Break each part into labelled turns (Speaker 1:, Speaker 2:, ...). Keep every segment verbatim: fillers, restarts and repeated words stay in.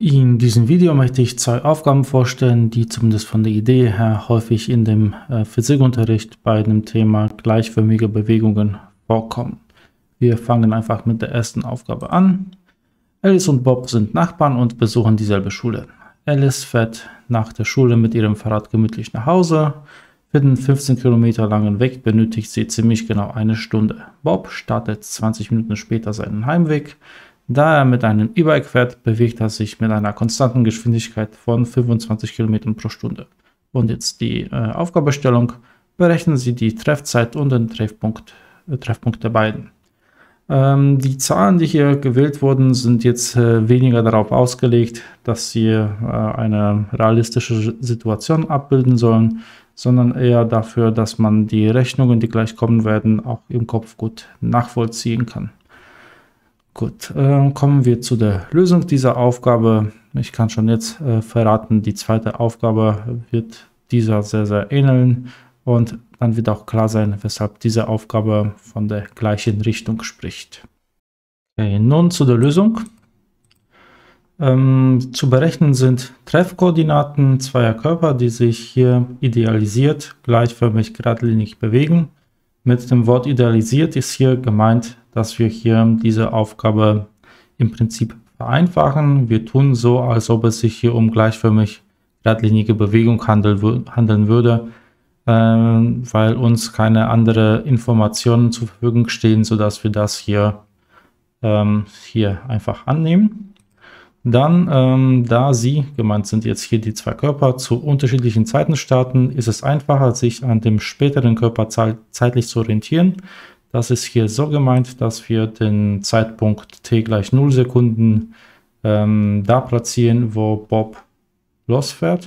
Speaker 1: In diesem Video möchte ich zwei Aufgaben vorstellen, die zumindest von der Idee her häufig in dem äh, Physikunterricht bei dem Thema gleichförmige Bewegungen vorkommen. Wir fangen einfach mit der ersten Aufgabe an. Alice und Bob sind Nachbarn und besuchen dieselbe Schule. Alice fährt nach der Schule mit ihrem Fahrrad gemütlich nach Hause. Für den fünfzehn Kilometer langen Weg benötigt sie ziemlich genau eine Stunde. Bob startet zwanzig Minuten später seinen Heimweg. Da er mit einem E-Bike fährt, bewegt er sich mit einer konstanten Geschwindigkeit von fünfundzwanzig Kilometern pro Stunde. Und jetzt die äh, Aufgabenstellung: Berechnen Sie die Treffzeit und den Treffpunkt, äh, Treffpunkt der beiden. Ähm, die Zahlen, die hier gewählt wurden, sind jetzt äh, weniger darauf ausgelegt, dass sie äh, eine realistische Situation abbilden sollen, sondern eher dafür, dass man die Rechnungen, die gleich kommen werden, auch im Kopf gut nachvollziehen kann. Gut, äh, kommen wir zu der Lösung dieser Aufgabe. Ich kann schon jetzt äh, verraten, die zweite Aufgabe wird dieser sehr, sehr ähneln und dann wird auch klar sein, weshalb diese Aufgabe von der gleichen Richtung spricht. Okay, nun zu der Lösung. Ähm, zu berechnen sind Treffkoordinaten zweier Körper, die sich hier idealisiert gleichförmig geradlinig bewegen. Mit dem Wort idealisiert ist hier gemeint, dass wir hier diese Aufgabe im Prinzip vereinfachen. Wir tun so, als ob es sich hier um gleichförmig geradlinige Bewegung handel, handeln würde, äh, weil uns keine anderen Informationen zur Verfügung stehen, sodass wir das hier, ähm, hier einfach annehmen. Dann, ähm, da sie, gemeint sind jetzt hier die zwei Körper, zu unterschiedlichen Zeiten starten, ist es einfacher, sich an dem späteren Körper zeitlich zu orientieren. Das ist hier so gemeint, dass wir den Zeitpunkt t gleich null Sekunden ähm, da platzieren, wo Bob losfährt.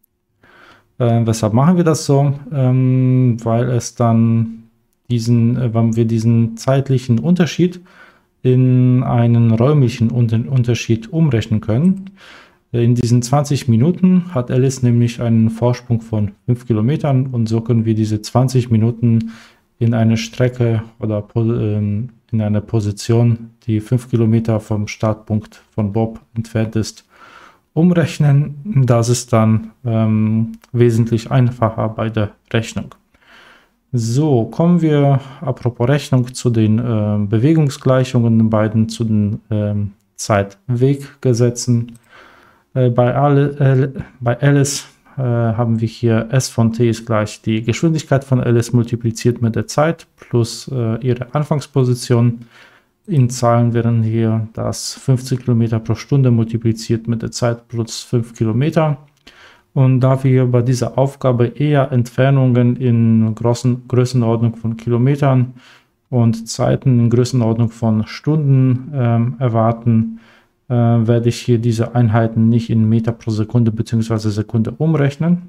Speaker 1: Äh, weshalb machen wir das so? Ähm, weil es dann diesen, äh, wenn wir diesen zeitlichen Unterschied in einen räumlichen Unterschied umrechnen können. In diesen zwanzig Minuten hat Alice nämlich einen Vorsprung von fünf Kilometern und so können wir diese zwanzig Minuten in eine Strecke oder in eine Position, die fünf Kilometer vom Startpunkt von Bob entfernt ist, umrechnen. Das ist dann ähm, wesentlich einfacher bei der Rechnung. So, kommen wir, apropos Rechnung, zu den äh, Bewegungsgleichungen, den beiden zu den äh, Zeitweggesetzen. Äh, bei, alle, äh, bei Alice äh, haben wir hier S von t ist gleich die Geschwindigkeit von Alice multipliziert mit der Zeit plus äh, ihre Anfangsposition. In Zahlen wären hier das fünfzehn Kilometer pro Stunde multipliziert mit der Zeit plus fünf Kilometer. Und da wir bei dieser Aufgabe eher Entfernungen in großen Größenordnung von Kilometern und Zeiten in Größenordnung von Stunden ähm, erwarten, äh, werde ich hier diese Einheiten nicht in Meter pro Sekunde bzw. Sekunde umrechnen.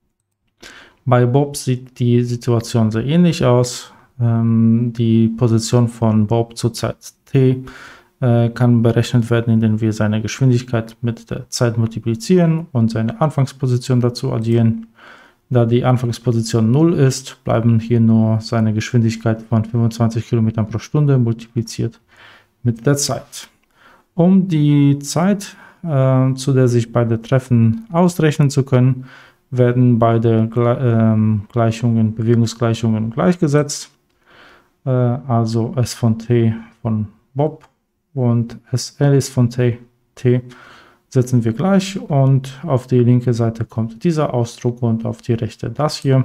Speaker 1: Bei Bob sieht die Situation sehr ähnlich aus. Ähm, die Position von Bob zur Zeit t kann berechnet werden, indem wir seine Geschwindigkeit mit der Zeit multiplizieren und seine Anfangsposition dazu addieren. Da die Anfangsposition null ist, bleiben hier nur seine Geschwindigkeit von fünfundzwanzig Kilometern pro Stunde multipliziert mit der Zeit. Um die Zeit, äh, zu der sich beide treffen, ausrechnen zu können, werden beide Gle ähm, Gleichungen, Bewegungsgleichungen gleichgesetzt. Äh, also S von t von Bob und S Alice von t, t setzen wir gleich und auf die linke Seite kommt dieser Ausdruck und auf die rechte das hier.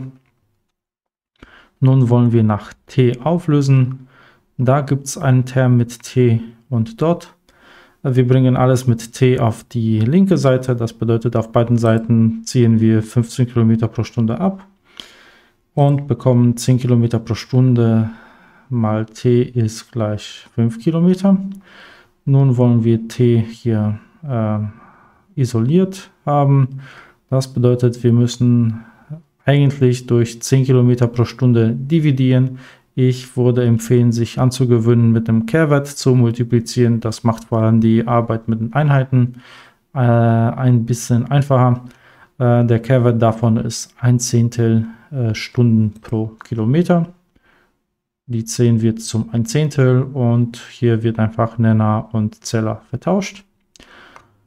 Speaker 1: Nun wollen wir nach t auflösen. Da gibt es einen Term mit t und dot. Wir bringen alles mit t auf die linke Seite. Das bedeutet, auf beiden Seiten ziehen wir fünfzehn Kilometer pro Stunde ab und bekommen zehn Kilometer pro Stunde mal t ist gleich fünf Kilometer. Nun wollen wir t hier äh, isoliert haben. Das bedeutet, wir müssen eigentlich durch zehn Kilometer pro Stunde dividieren. Ich würde empfehlen, sich anzugewöhnen, mit dem Kehrwert zu multiplizieren. Das macht vor allem die Arbeit mit den Einheiten äh, ein bisschen einfacher. Äh, der Kehrwert davon ist ein Zehntel äh, Stunden pro Kilometer. Die zehn wird zum ein Zehntel und hier wird einfach Nenner und Zähler vertauscht.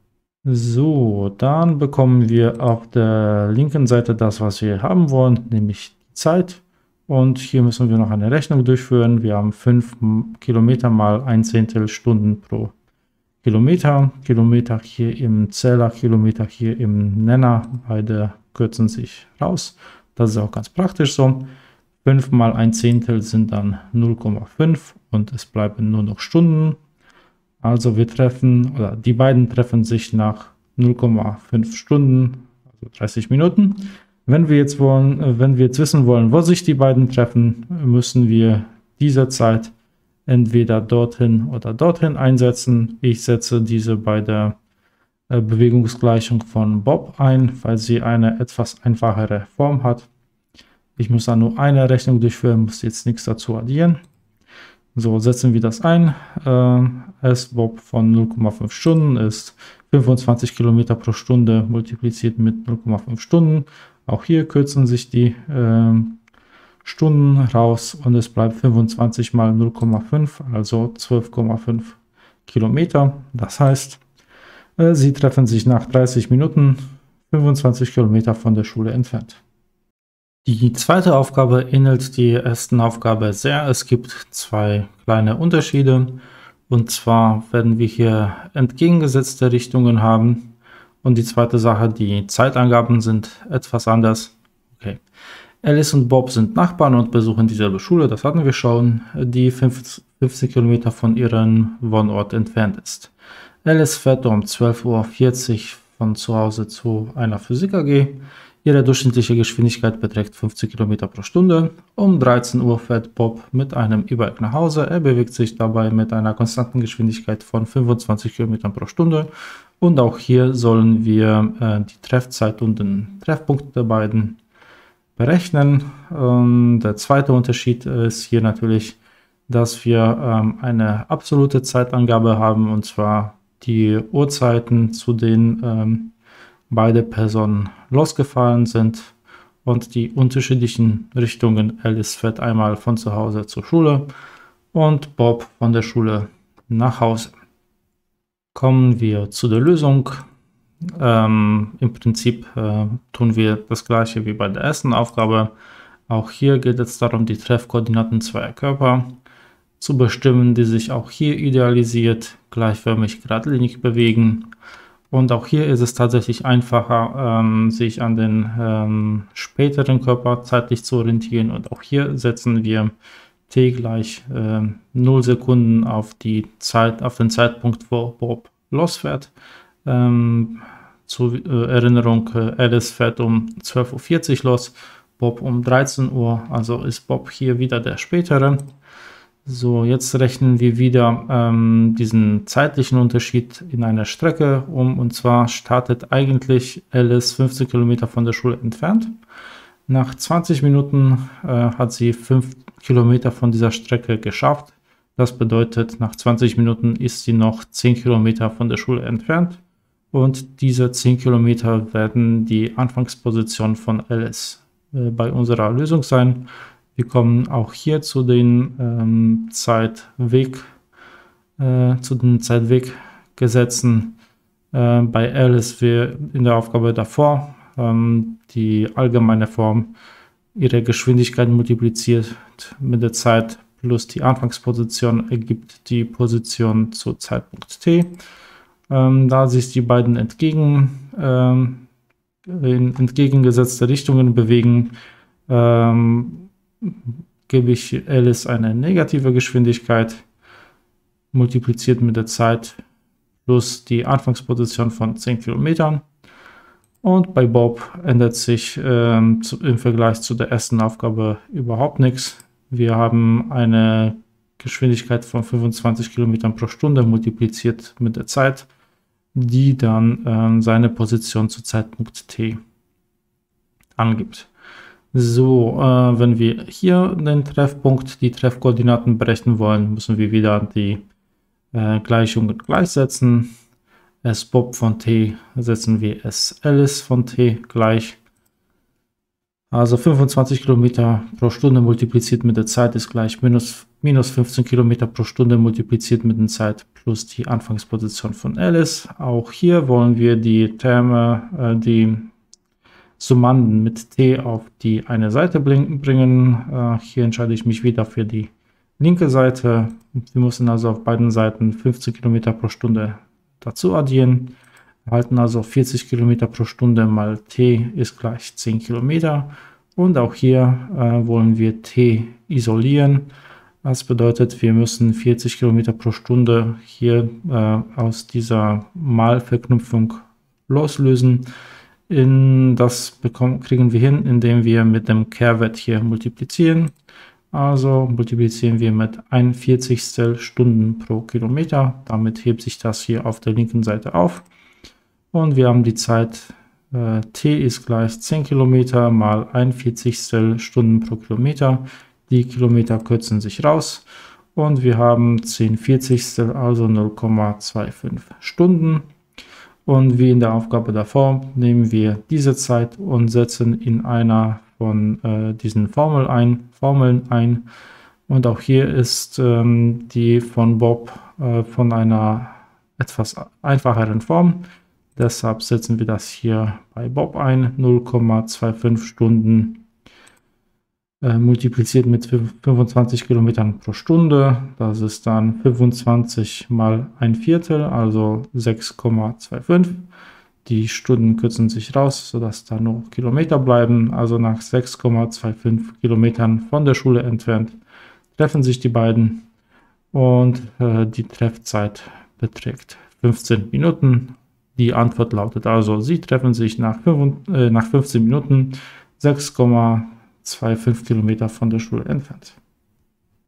Speaker 1: So, dann bekommen wir auf der linken Seite das, was wir haben wollen, nämlich die Zeit. Und hier müssen wir noch eine Rechnung durchführen. Wir haben fünf Kilometer mal ein Zehntel Stunden pro Kilometer. Kilometer hier im Zähler, Kilometer hier im Nenner. Beide kürzen sich raus. Das ist auch ganz praktisch so. fünf mal ein Zehntel sind dann null Komma fünf und es bleiben nur noch Stunden. Also wir treffen, oder die beiden treffen sich nach null Komma fünf Stunden, also dreißig Minuten. Wenn wir jetzt wollen, wenn wir jetzt wissen wollen, wo sich die beiden treffen, müssen wir diese Zeit entweder dorthin oder dorthin einsetzen. Ich setze diese bei der äh, Bewegungsgleichung von Bob ein, weil sie eine etwas einfachere Form hat. Ich muss da nur eine Rechnung durchführen, muss jetzt nichts dazu addieren. So, setzen wir das ein. Äh, S-Bob von null Komma fünf Stunden ist fünfundzwanzig Kilometer pro Stunde multipliziert mit null Komma fünf Stunden. Auch hier kürzen sich die äh, Stunden raus und es bleibt fünfundzwanzig mal null Komma fünf, also zwölf Komma fünf Kilometer. Das heißt, äh, sie treffen sich nach dreißig Minuten fünfundzwanzig Kilometer von der Schule entfernt. Die zweite Aufgabe ähnelt der ersten Aufgabe sehr. Es gibt zwei kleine Unterschiede. Und zwar werden wir hier entgegengesetzte Richtungen haben. Und die zweite Sache, die Zeitangaben sind etwas anders. Okay. Alice und Bob sind Nachbarn und besuchen dieselbe Schule, das hatten wir schon, die fünfzig Kilometer von ihrem Wohnort entfernt ist. Alice fährt um zwölf Uhr vierzig von zu Hause zu einer Physik A G. Ihre durchschnittliche Geschwindigkeit beträgt fünfzig Kilometer pro Stunde. Um dreizehn Uhr fährt Bob mit einem E-Bike nach Hause. Er bewegt sich dabei mit einer konstanten Geschwindigkeit von fünfundzwanzig Kilometer pro Stunde. Und auch hier sollen wir äh, die Treffzeit und den Treffpunkt der beiden berechnen. Ähm, der zweite Unterschied ist hier natürlich, dass wir ähm, eine absolute Zeitangabe haben, und zwar die Uhrzeiten, zu denen ähm, beide Personen losgefahren sind, und die unterschiedlichen Richtungen. Alice fährt einmal von zu Hause zur Schule und Bob von der Schule nach Hause. Kommen wir zu der Lösung. Ähm, Im Prinzip äh, tun wir das gleiche wie bei der ersten Aufgabe. Auch hier geht es darum, die Treffkoordinaten zweier Körper zu bestimmen, die sich auch hier idealisiert gleichförmig geradlinig bewegen. Und auch hier ist es tatsächlich einfacher, ähm, sich an den ähm, späteren Körper zeitlich zu orientieren. Und auch hier setzen wir t gleich äh, null Sekunden auf die Zeit, auf den Zeitpunkt, wo Bob losfährt. Ähm, zur äh, Erinnerung, äh, Alice fährt um zwölf Uhr vierzig los, Bob um dreizehn Uhr, also ist Bob hier wieder der spätere. So, jetzt rechnen wir wieder ähm, diesen zeitlichen Unterschied in einer Strecke um, und zwar startet eigentlich Alice fünfzehn Kilometer von der Schule entfernt. Nach zwanzig Minuten äh, hat sie fünf Kilometer von dieser Strecke geschafft. Das bedeutet, nach zwanzig Minuten ist sie noch zehn Kilometer von der Schule entfernt, und diese zehn Kilometer werden die Anfangsposition von Alice äh, bei unserer Lösung sein. Wir kommen auch hier zu den ähm, Zeitweg, äh, zu den Zeitweggesetzen. Äh, bei Alice wir in der Aufgabe davor ähm, die allgemeine Form, ihre Geschwindigkeit multipliziert mit der Zeit plus die Anfangsposition ergibt die Position zu Zeitpunkt t. Ähm, da sich die beiden entgegen, ähm, in entgegengesetzte Richtungen bewegen, ähm, gebe ich Alice eine negative Geschwindigkeit, multipliziert mit der Zeit plus die Anfangsposition von zehn Kilometern. Und bei Bob ändert sich ähm, zu, im Vergleich zu der ersten Aufgabe überhaupt nichts. Wir haben eine Geschwindigkeit von fünfundzwanzig Kilometern pro Stunde multipliziert mit der Zeit, die dann ähm, seine Position zu Zeitpunkt t angibt. So, äh, wenn wir hier den Treffpunkt, die Treffkoordinaten berechnen wollen, müssen wir wieder die äh, Gleichungen gleichsetzen. S Bob von t setzen wir S Alice von t gleich. Also fünfundzwanzig Kilometer pro Stunde multipliziert mit der Zeit ist gleich minus, minus fünfzehn Kilometer pro Stunde multipliziert mit der Zeit plus die Anfangsposition von Alice. Auch hier wollen wir die Terme, äh, die Summanden mit t auf die eine Seite bringen. Äh, hier entscheide ich mich wieder für die linke Seite. Wir müssen also auf beiden Seiten fünfzehn Kilometer pro Stunde dazu addieren. Wir erhalten also vierzig Kilometer pro Stunde mal t ist gleich zehn Kilometer. Und auch hier äh, wollen wir t isolieren. Das bedeutet, wir müssen vierzig Kilometer pro Stunde hier äh, aus dieser Malverknüpfung loslösen. In das bekommen, kriegen wir hin, indem wir mit dem Kehrwert hier multiplizieren. Also multiplizieren wir mit ein Vierzigstel Stunden pro Kilometer. Damit hebt sich das hier auf der linken Seite auf. Und wir haben die Zeit, äh, t ist gleich zehn Kilometer mal ein Vierzigstel Stunden pro Kilometer. Die Kilometer kürzen sich raus. Und wir haben zehn Vierzigstel, also null Komma fünfundzwanzig Stunden. Und wie in der Aufgabe davor nehmen wir diese Zeit und setzen in einer von äh, diesen Formel ein, Formeln ein. Und auch hier ist ähm, die von Bob äh, von einer etwas einfacheren Form. Deshalb setzen wir das hier bei Bob ein. null Komma fünfundzwanzig Stunden äh, multipliziert mit fünfundzwanzig Kilometern pro Stunde. Das ist dann fünfundzwanzig mal ein Viertel, also sechs Komma fünfundzwanzig. Die Stunden kürzen sich raus, sodass da nur Kilometer bleiben. Also nach sechs Komma fünfundzwanzig Kilometern von der Schule entfernt treffen sich die beiden. Und äh, die Treffzeit beträgt fünfzehn Minuten. Die Antwort lautet also, sie treffen sich nach, fünf, äh, nach fünfzehn Minuten sechs Komma fünfundzwanzig Kilometer von der Schule entfernt.